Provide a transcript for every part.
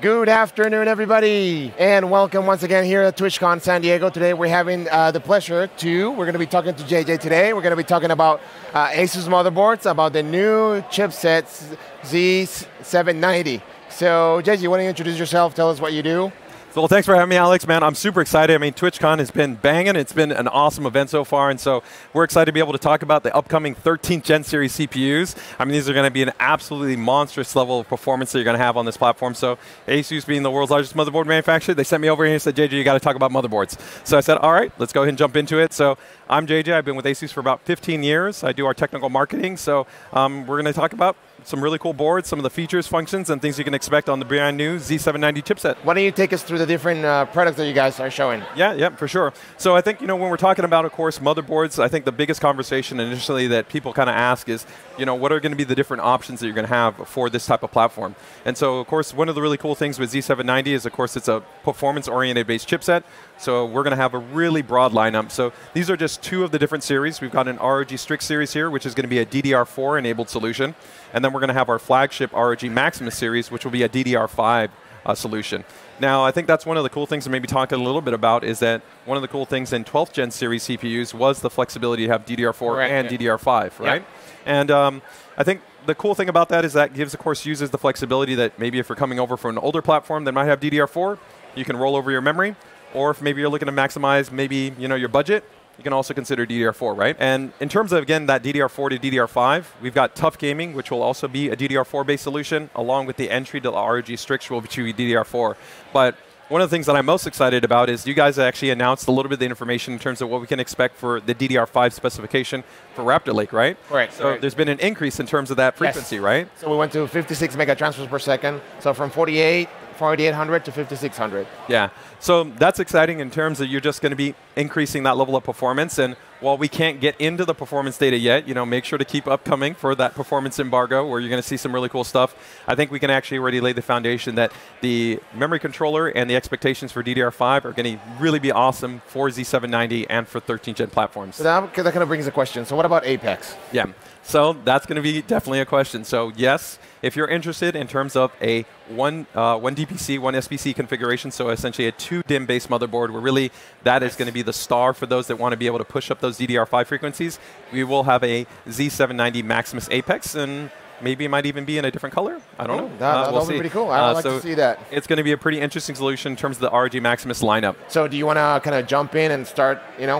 Good afternoon, everybody, and welcome once again here at TwitchCon San Diego. Today we're having the pleasure we're going to be talking to JJ today. We're going to be talking about Asus motherboards, about the new chipset Z790. So JJ, why don't you introduce yourself, tell us what you do? Well, thanks for having me, Alex. Man, I'm super excited. I mean, TwitchCon has been banging. It's been an awesome event so far, and so we're excited to be able to talk about the upcoming 13th Gen series CPUs. I mean, these are going to be an absolutely monstrous level of performance that you're going to have on this platform. So Asus being the world's largest motherboard manufacturer, they sent me over here and said, JJ, you got to talk about motherboards. So I said, all right, let's go ahead and jump into it. So I'm JJ. I've been with Asus for about 15 years. I do our technical marketing. So we're going to talk about some really cool boards, some of the features, functions, and things you can expect on the brand new Z790 chipset. Why don't you take us through the different products that you guys are showing? Yeah, for sure. So I think, when we're talking about, of course, motherboards, I think the biggest conversation initially that people kind of ask is, what are going to be the different options that you're going to have for this type of platform? And so, of course, one of the really cool things with Z790 is, of course, it's a performance-oriented based chipset. So we're going to have a really broad lineup. So these are just two of the different series. We've got an ROG Strix series here, which is going to be a DDR4 enabled solution. And then we're going to have our flagship ROG Maximus series, which will be a DDR5 solution. Now, I think that's one of the cool things to maybe talk a little bit about is that one of the cool things in 12th Gen series CPUs was the flexibility to have DDR4 and DDR5, right? Yeah. And I think the cool thing about that is that gives, of course, users the flexibility that maybe if you're coming over from an older platform that might have DDR4, you can roll over your memory. Or if maybe you're looking to maximize maybe your budget, you can also consider DDR4, right? And in terms of, again, that DDR4 to DDR5, we've got Tough Gaming, which will also be a DDR4-based solution, along with the entry to the ROG Strix, which will be DDR4. But one of the things that I'm most excited about is you guys actually announced a little bit of the information in terms of what we can expect for the DDR5 specification for Raptor Lake, right? Correct. So there's been an increase in terms of that frequency, right? So we went to 56 mega transfers per second. So from 4,800 to 5,600. Yeah, so that's exciting in terms of you're just going to be increasing that level of performance. And while we can't get into the performance data yet, make sure to keep upcoming for that performance embargo where you're going to see some really cool stuff. I think we can actually already lay the foundation that the memory controller and the expectations for DDR5 are going to really be awesome for Z790 and for 13th Gen platforms. So that kind of brings a question. So what about Apex? Yeah. So that's going to be definitely a question. So yes, if you're interested in terms of a one DPC, one SBC configuration, so essentially a 2 DIMM-based motherboard, where really that is going to be the star for those that want to be able to push up those DDR5 frequencies, we will have a Z790 Maximus Apex, and maybe it might even be in a different color. I don't know. That'll be pretty cool. I'd like to see that. It's going to be a pretty interesting solution in terms of the ROG Maximus lineup. So do you want to kind of jump in and start,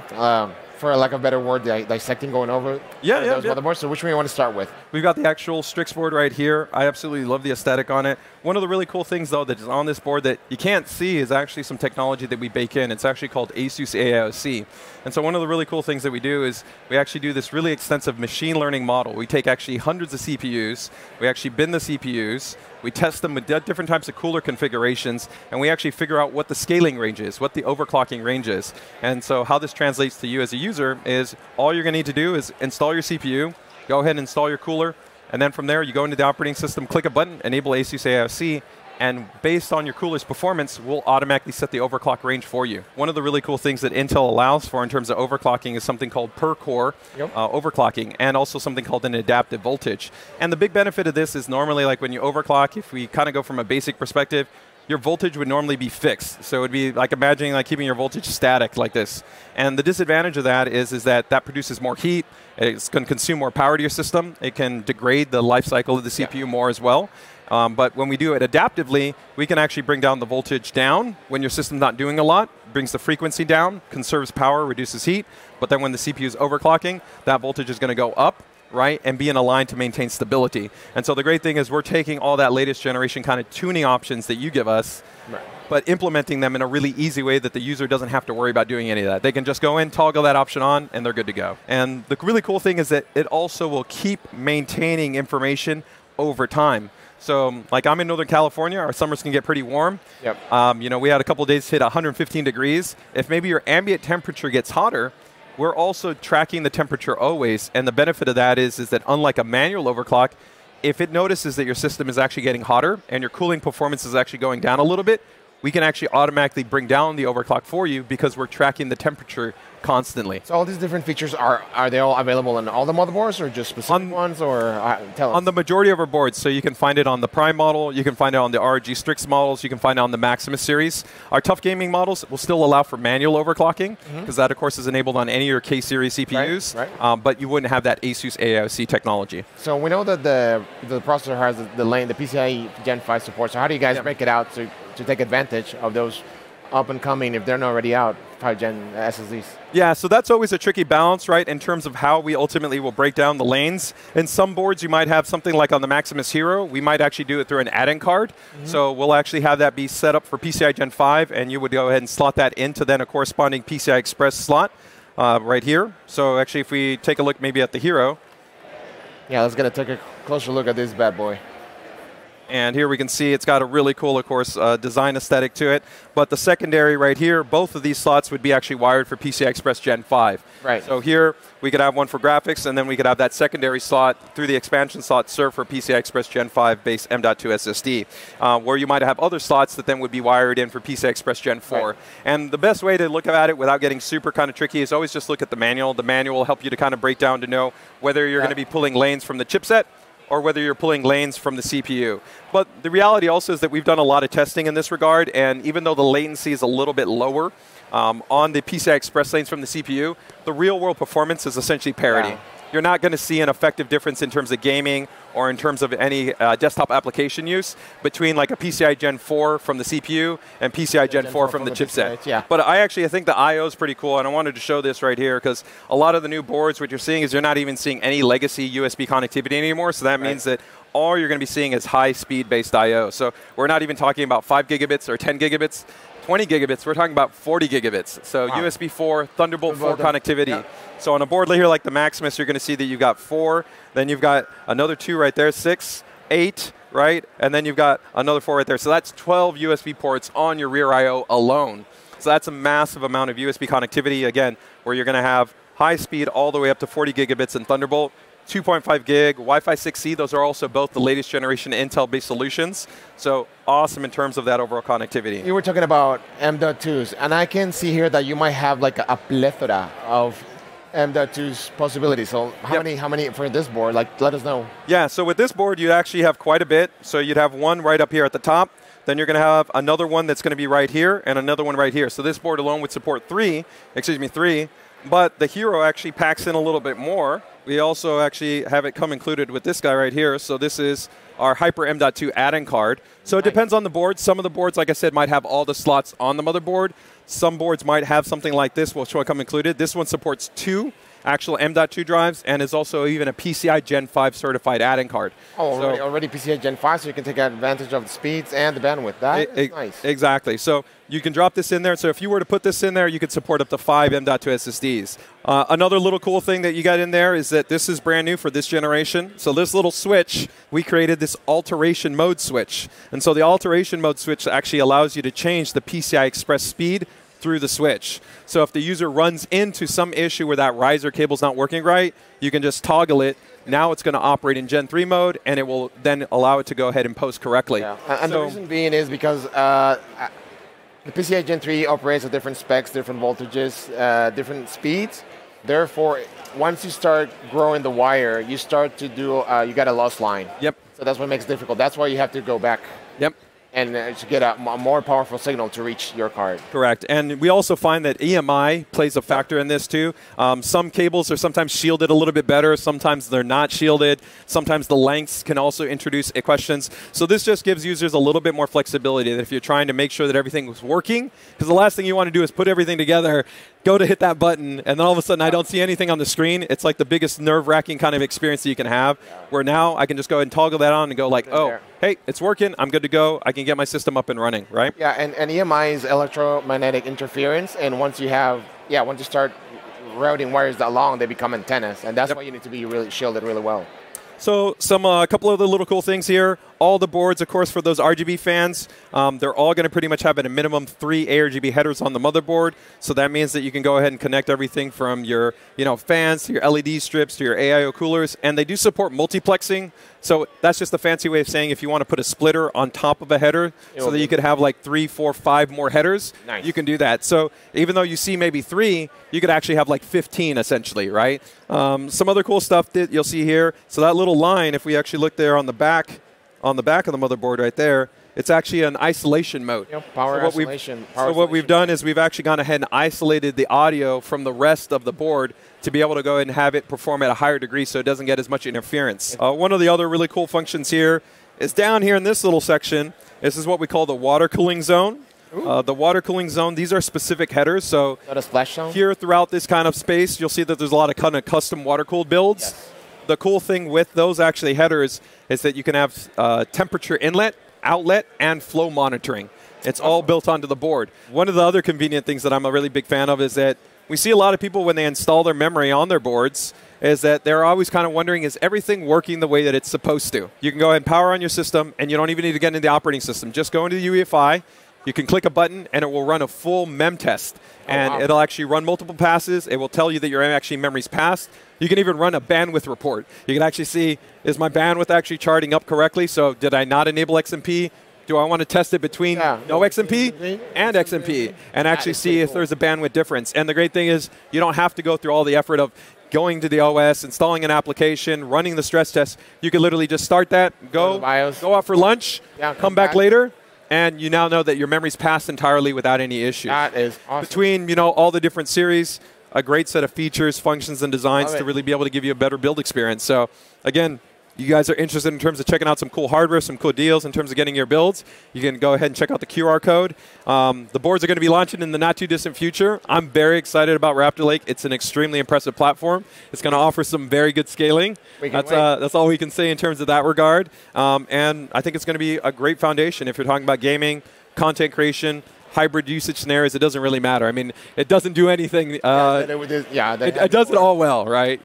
for lack of a better word, dissecting, going over those motherboards? So which one you want to start with? We've got the actual Strix board right here. I absolutely love the aesthetic on it. One of the really cool things, though, that is on this board that you can't see is actually some technology that we bake in. It's actually called Asus AIOC. And so one of the really cool things that we do is we actually do this really extensive machine learning model. We take actually hundreds of CPUs. We actually bin the CPUs. We test them with different types of cooler configurations, and we actually figure out what the scaling range is, what the overclocking range is. And so how this translates to you as a user is all you're going to need to do is install your CPU, go ahead and install your cooler, and then from there you go into the operating system, click a button, enable Asus AIOC, and based on your cooler's performance, we'll automatically set the overclock range for you. One of the really cool things that Intel allows for in terms of overclocking is something called per-core overclocking, and also something called an adaptive voltage. And the big benefit of this is normally like when you overclock, if we kind of go from a basic perspective, your voltage would normally be fixed. So it would be like imagining like keeping your voltage static like this. And the disadvantage of that is that produces more heat. It's going to consume more power to your system. It can degrade the life cycle of the CPU more as well. But when we do it adaptively, we can actually bring down the voltage down when your system's not doing a lot, brings the frequency down, conserves power, reduces heat. But then when the CPU is overclocking, that voltage is going to go up, right, and be in a line to maintain stability. And so the great thing is we're taking all that latest generation kind of tuning options that you give us, but implementing them in a really easy way that the user doesn't have to worry about doing any of that. They can just go in, toggle that option on, and they're good to go. And the really cool thing is that it also will keep maintaining information over time. So, like I'm in Northern California, our summers can get pretty warm. Yep. We had a couple of days hit 115 degrees. If maybe your ambient temperature gets hotter, we're also tracking the temperature always. And the benefit of that is that unlike a manual overclock, if it notices that your system is actually getting hotter and your cooling performance is actually going down a little bit, we can actually automatically bring down the overclock for you because we're tracking the temperature constantly. So all these different features, are they all available on all the motherboards or just specific ones? Or tell us. On the majority of our boards, so you can find it on the Prime model, you can find it on the RG Strix models, you can find it on the Maximus series. Our Tough Gaming models will still allow for manual overclocking, because that, of course, is enabled on any of your K-series CPUs, right. But you wouldn't have that Asus AIOC technology. So we know that the processor has the lane, the PCIe Gen 5 support, so how do you guys break it out to take advantage of those up and coming, if they're not already out, 5 Gen SSDs? Yeah, so that's always a tricky balance, right, in terms of how we ultimately will break down the lanes. In some boards, you might have something like on the Maximus Hero, we might actually do it through an add-in card. So we'll actually have that be set up for PCI Gen 5, and you would go ahead and slot that into then a corresponding PCI Express slot right here. So actually, if we take a look maybe at the Hero. Yeah, let's get take a closer look at this bad boy. And here we can see it's got a really cool, of course, design aesthetic to it. But the secondary right here, both of these slots would be actually wired for PCI Express Gen 5. Right. So here we could have one for graphics, and then we could have that secondary slot through the expansion slot served for PCI Express Gen 5 based M.2 SSD, where you might have other slots that then would be wired in for PCI Express Gen 4. Right. And the best way to look at it without getting super kind of tricky is always just look at the manual. The manual will help you to kind of break down to know whether you're going to be pulling lanes from the chipset or whether you're pulling lanes from the CPU. But the reality also is that we've done a lot of testing in this regard, and even though the latency is a little bit lower on the PCI Express lanes from the CPU, the real-world performance is essentially parity. Wow. You're not going to see an effective difference in terms of gaming or in terms of any desktop application use between like a PCI Gen 4 from the CPU and PCI Gen 4 from the chipset. Yeah. But I think the I/O is pretty cool, and I wanted to show this right here because a lot of the new boards, what you're seeing is you're not even seeing any legacy USB connectivity anymore, so that means that all you're going to be seeing is high-speed based I/O. So we're not even talking about 5 gigabits or 10 gigabits. 20 gigabits, we're talking about 40 gigabits. So USB 4, Thunderbolt 4 connectivity. Yeah. So on a board here like the Maximus, you're going to see that you've got 4, then you've got another 2 right there, 6, 8, right? And then you've got another 4 right there. So that's 12 USB ports on your rear I/O alone. So that's a massive amount of USB connectivity, again, where you're going to have high speed all the way up to 40 gigabits in Thunderbolt. 2.5 gig, Wi-Fi 6E, those are also both the latest generation Intel-based solutions. So awesome in terms of that overall connectivity. You were talking about M.2s, and I can see here that you might have like a plethora of M.2's possibilities. So how many for this board? Like, let us know. Yeah, so with this board, you'd actually have quite a bit. So you'd have one right up here at the top. Then you're going to have another one that's going to be right here, and another one right here. So this board alone would support three. But the Hero actually packs in a little bit more. We also actually have it come included with this guy right here. So this is our Hyper M.2 add-in card. So it depends on the board. Some of the boards, like I said, might have all the slots on the motherboard. Some boards might have something like this, which will come included. This one supports 2 actual M.2 drives and is also even a PCI Gen 5 certified add-in card. Oh, so already PCI Gen 5, so you can take advantage of the speeds and the bandwidth. That is nice. Exactly. So you can drop this in there. So if you were to put this in there, you could support up to 5 M.2 SSDs. Another little cool thing that you got in there is that this is brand new for this generation. So this little switch, we created this alteration mode switch. And so the alteration mode switch actually allows you to change the PCI Express speed through the switch. So if the user runs into some issue where that riser cable's not working right, you can just toggle it. Now it's going to operate in Gen 3 mode, and it will then allow it to go ahead and post correctly. Yeah. And the reason being is because the PCI Gen 3 operates at different specs, different voltages, different speeds. Therefore, once you start growing the wire, you start to do, you got a loss line. Yep. So that's what makes it difficult. That's why you have to go back. Yep. And to get a more powerful signal to reach your card. Correct. And we also find that EMI plays a factor in this too. Some cables are sometimes shielded a little bit better. Sometimes they're not shielded. Sometimes the lengths can also introduce questions. So this just gives users a little bit more flexibility that if you're trying to make sure that everything is working, because the last thing you want to do is put everything together, go to hit that button, and then all of a sudden I don't see anything on the screen. It's like the biggest nerve-wracking kind of experience that you can have, where now I can just go ahead and toggle that on and go like, oh, hey, it's working, I'm good to go, I can get my system up and running, right? Yeah, and EMI is electromagnetic interference, and once you start routing wires that long, they become antennas, and that's why you need to be really shielded really well. So a couple of the little cool things here. All the boards, of course, for those RGB fans, they're all going to pretty much have at a minimum 3 ARGB headers on the motherboard. So that means that you can go ahead and connect everything from your fans to your LED strips to your AIO coolers. And they do support multiplexing. So that's just a fancy way of saying if you want to put a splitter on top of a header so that you could have like 3, 4, 5 more headers, you can do that. So even though you see maybe 3, you could actually have like 15 essentially, right? Some other cool stuff that you'll see here. So that little line, if we actually look there on the back of the motherboard right there, it's actually an isolation mode. Power isolation. So what we've done is we've actually gone ahead and isolated the audio from the rest of the board to be able to go ahead and have it perform at a higher degree so it doesn't get as much interference. One of the other really cool functions here is down here in this little section. This is what we call the water cooling zone. The water cooling zone, these are specific headers. So not a splash zone? Here throughout this kind of space, you'll see that there's a lot of kind of custom water-cooled builds. Yes. The cool thing with those actually headers is that you can have temperature inlet, outlet, and flow monitoring. It's all built onto the board. One of the other convenient things that I'm a really big fan of is that we see a lot of people when they install their memory on their boards is that they're always kind of wondering, is everything working the way that it's supposed to? You can go ahead and power on your system, and you don't even need to get into the operating system. Just go into the UEFI. You can click a button, and it will run a full mem test. And it'll actually run multiple passes. It will tell you that your memory's passed. You can even run a bandwidth report. You can actually see, is my bandwidth actually charting up correctly? So did I not enable XMP? Do I want to test it between no XMP and XMP and actually see if there's a bandwidth difference? And the great thing is you don't have to go through all the effort of going to the OS, installing an application, running the stress test. You can literally just start that, go out for lunch, come back later, and you now know that your memory's passed entirely without any issues. That is awesome. Between all the different series, a great set of features, functions, and designs to really be able to give you a better build experience. So again, you guys are interested in terms of checking out some cool hardware, some cool deals in terms of getting your builds, you can go ahead and check out the QR code. The boards are going to be launching in the not-too-distant future. I'm very excited about Raptor Lake. It's an extremely impressive platform. It's going to offer some very good scaling. That's all we can say in terms of that regard. And I think it's going to be a great foundation if you're talking about gaming, content creation, hybrid usage scenarios. It doesn't really matter. I mean, it doesn't do anything. It does it all well, right?